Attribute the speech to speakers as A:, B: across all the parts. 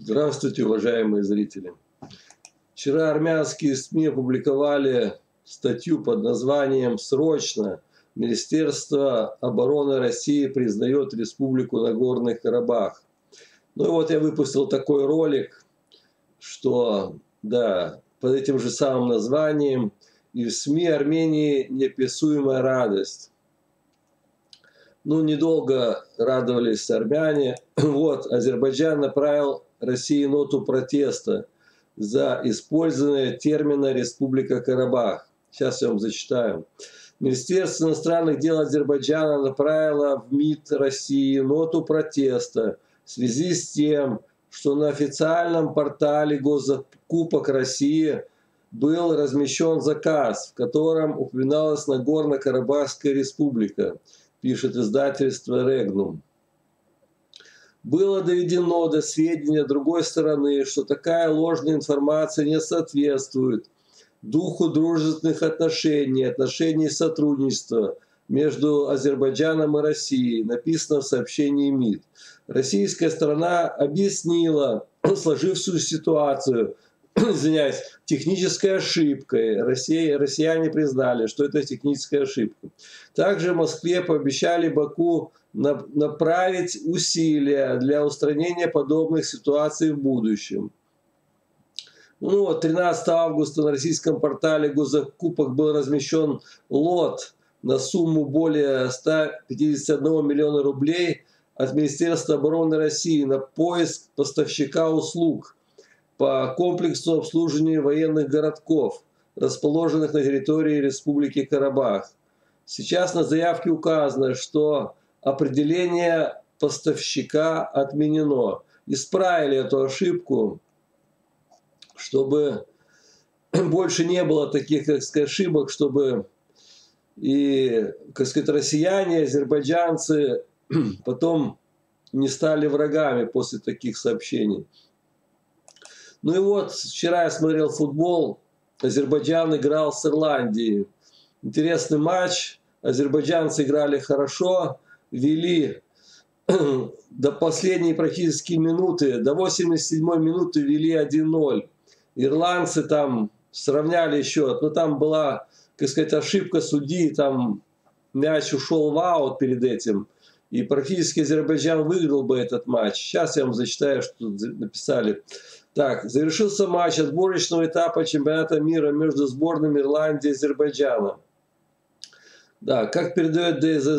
A: Здравствуйте, уважаемые зрители! Вчера армянские СМИ опубликовали статью под названием «Срочно! Министерство обороны России признает Республику Нагорный Карабах». Ну и вот я выпустил такой ролик, что, да, под этим же самым названием и в СМИ Армении неописуемая радость. Ну, недолго радовались армяне. Вот, Азербайджан направил России ноту протеста за использование термина «Республика Карабах». Сейчас я вам зачитаю. Министерство иностранных дел Азербайджана направило в МИД России ноту протеста в связи с тем, что на официальном портале Госзакупок России был размещен заказ, в котором упоминалась Нагорно-Карабахская республика, пишет издательство «Регнум». Было доведено до сведения другой стороны, что такая ложная информация не соответствует духу дружественных отношений сотрудничества между Азербайджаном и Россией, написано в сообщении МИД. Российская сторона объяснила сложившуюся ситуацию, технической ошибкой. Россияне признали, что это техническая ошибка. Также в Москве пообещали Баку направить усилия для устранения подобных ситуаций в будущем. Ну, 13 августа на российском портале Госзакупок был размещен лот на сумму более 151 миллиона рублей от Министерства обороны России на поиск поставщика услуг по комплексу обслуживания военных городков, расположенных на территории Республики Карабах. Сейчас на заявке указано, что определение поставщика отменено. Исправили эту ошибку, чтобы больше не было таких, ошибок, чтобы и, россияне, азербайджанцы потом не стали врагами после таких сообщений. Ну и вот, вчера я смотрел футбол, Азербайджан играл с Ирландией. Интересный матч, азербайджанцы играли хорошо, вели до последней практически минуты, до 87-й минуты вели 1-0. Ирландцы там сравняли счет, но там была, ошибка судьи, там мяч ушел в аут перед этим. И практически Азербайджан выиграл бы этот матч. Сейчас я вам зачитаю, что тут написали. Так, завершился матч отборочного этапа чемпионата мира между сборными Ирландии и Азербайджана. Да, как передает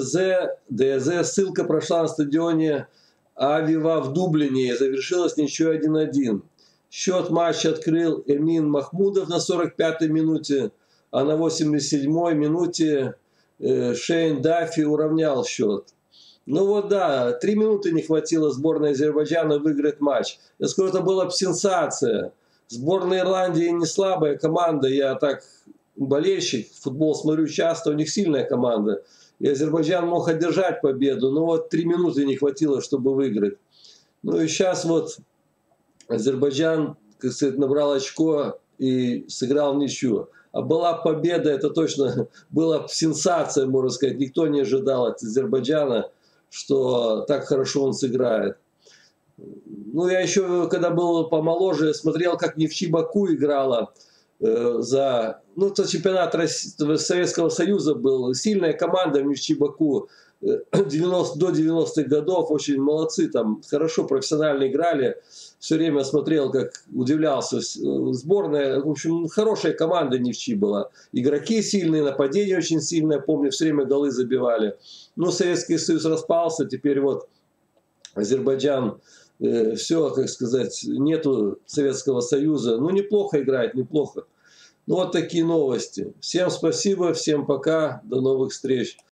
A: ДЗ, ссылка прошла на стадионе Авива в Дублине и завершилась ничью 1-1. Счет матча открыл Эмин Махмудов на 45-й минуте, а на 87-й минуте Шейн Даффи уравнял счет. Ну вот да, 3 минуты не хватило сборной Азербайджана выиграть матч. Я скажу, это была сенсация. Сборная Ирландии не слабая команда, я так болельщик, футбол смотрю часто, у них сильная команда. И Азербайджан мог одержать победу, но вот 3 минуты не хватило, чтобы выиграть. Ну и сейчас вот Азербайджан, набрал очко и сыграл в ничью. А была победа, это точно была сенсация, можно сказать. Никто не ожидал от Азербайджана, что так хорошо он сыграет. Ну, я еще, когда был помоложе, смотрел, как Нефчи Баку играла за... Ну, это чемпионат Советского Союза был. Сильная команда в Нефчи Баку. До 90-х годов очень молодцы, там хорошо профессионально играли. Все время смотрел, как удивлялся. Сборная, в общем, хорошая команда Нефчи была. Игроки сильные, нападение очень сильное, помню, все время голы забивали. Но Советский Союз распался, теперь вот Азербайджан, все, нету Советского Союза. Ну, неплохо играет, неплохо. Ну, вот такие новости. Всем спасибо, всем пока, до новых встреч.